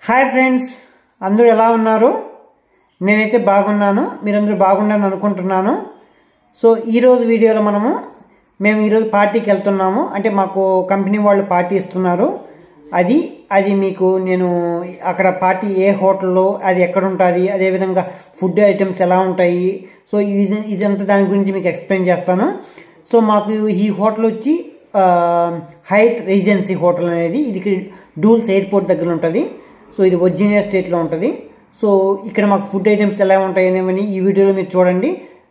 Hi friends, అందరూ ఎలా ఉన్నారు? నేనైతే బాగున్నాను. మీరందరూ బాగుండాలని అనుకుంటున్నాను. సో ఈరోజు వీడియోలో మేము ఈరోజు పార్టీకి వెళ్తున్నాము. అంటే మాకు కంపెనీ వాళ్ళు పార్టీ ఇస్తున్నారు. అది మీకు నేను అక్కడ పార్టీ ఏ హోటల్లో, అది ఎక్కడ ఉంటుంది, అదేవిధంగా ఫుడ్ ఐటమ్స్ ఎలా ఉంటాయి, సో ఇదంతా దాని గురించి మీకు ఎక్స్ప్లెయిన్ చేస్తాను. సో మాకు ఈ హోటల్ వచ్చి హైత్ రీజెన్సీ హోటల్ అనేది ఇది డూల్స్ ఎయిర్పోర్ట్ దగ్గర ఉంటుంది. సో ఇది వర్జీనియా స్టేట్లో ఉంటుంది. సో ఇక్కడ మాకు ఫుడ్ ఐటమ్స్ ఎలా ఉంటాయి అనేవి ఈ వీడియోలో మీరు చూడండి.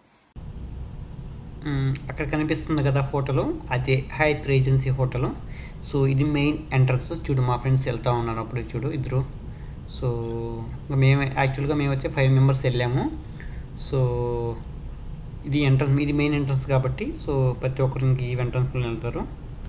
అక్కడ కనిపిస్తుంది కదా హోటల్, అదే హైత్ రీజెన్సీ హోటల్. సో ఇది మెయిన్ ఎంట్రన్స్. చూడు, మా ఫ్రెండ్స్ వెళ్తూ ఉన్నారు అప్పుడు, చూడు ఇద్దరు. సో మేము వచ్చి 5 మెంబర్స్ వెళ్ళాము. సో ఇది ఎంట్రన్స్, ఇది మెయిన్ ఎంట్రన్స్ కాబట్టి సో ప్రతి ఒక్కరికి ఈ ఎంట్రన్స్లో వెళ్తారు.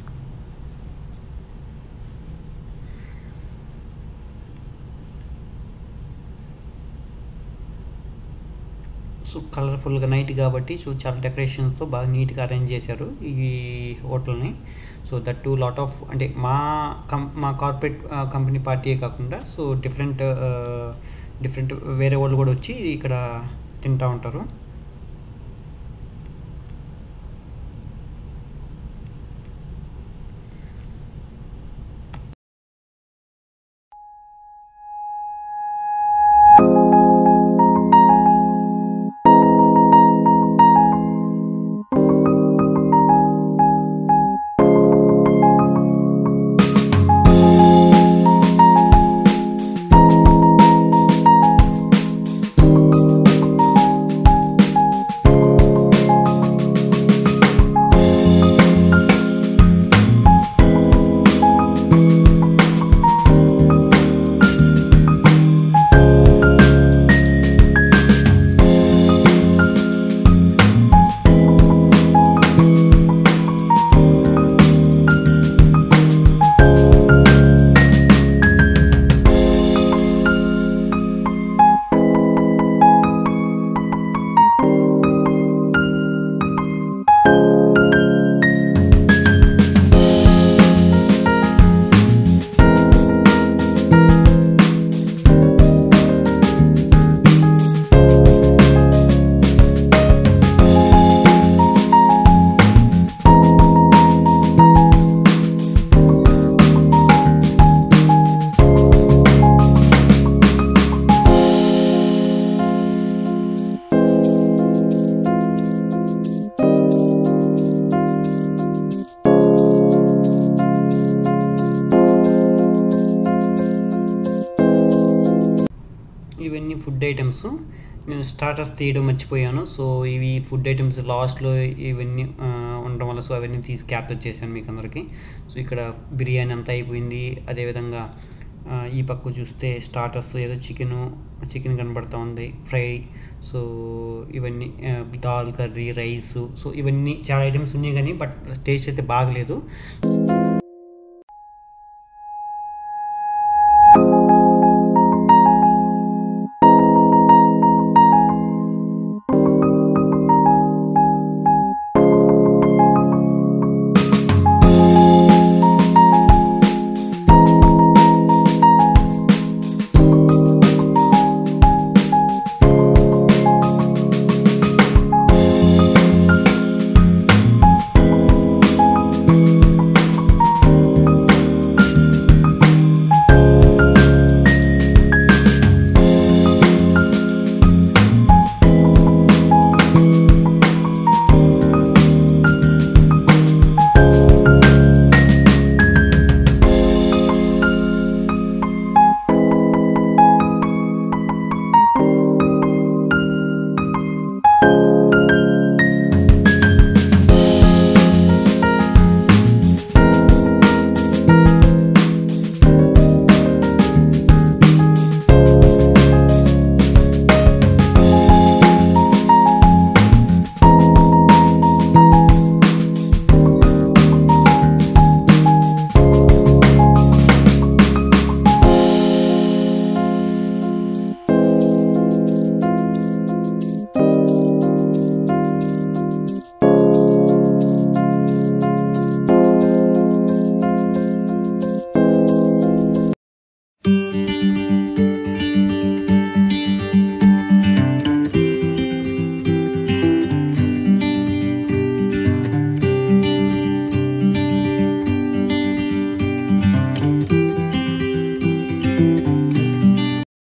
సో కలర్ఫుల్గా నైట్ కాబట్టి సో చాలా డెకరేషన్స్తో బాగా నీట్గా అరేంజ్ చేశారు ఈ హోటల్ని. So that to lot of, అంటే మా కార్పొరేట్ కంపెనీ పార్టీయే కాకుండా సో డిఫరెంట్ వేరే వాళ్ళు కూడా వచ్చి ఇక్కడ తింటూ ఉంటారు. ఇవన్నీ ఫుడ్ ఐటమ్స్. నేను స్టార్టర్స్ తీయడం మర్చిపోయాను. సో ఇవి ఫుడ్ ఐటమ్స్ లాస్ట్లో ఇవన్నీ ఉండడం వల్ల సో అవన్నీ తీసి క్యాప్చర్ చేశాను మీకు అందరికీ. సో ఇక్కడ బిర్యానీ అంతా అయిపోయింది. అదేవిధంగా ఈ పక్క చూస్తే స్టార్టర్స్ ఏదో చికెన్ కనబడుతూ ఉంది, ఫ్రై. సో ఇవన్నీ దాల్ కర్రీ, రైస్. సో ఇవన్నీ చాలా ఐటమ్స్ ఉన్నాయి కానీ బట్ టేస్ట్ అయితే బాగలేదు.